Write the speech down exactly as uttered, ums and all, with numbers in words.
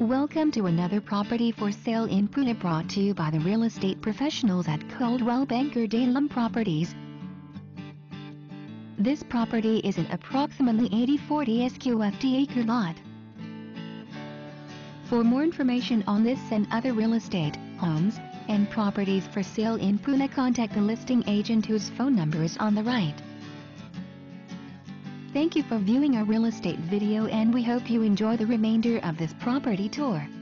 Welcome to another property for sale in Puna, brought to you by the real estate professionals at Coldwell Banker Day-Lum Properties. This property is an approximately eighty forty SqFt-Acre lot. For more information on this and other real estate, homes, and properties for sale in Puna, contact the listing agent whose phone number is on the right. Thank you for viewing our real estate video, and we hope you enjoy the remainder of this property tour.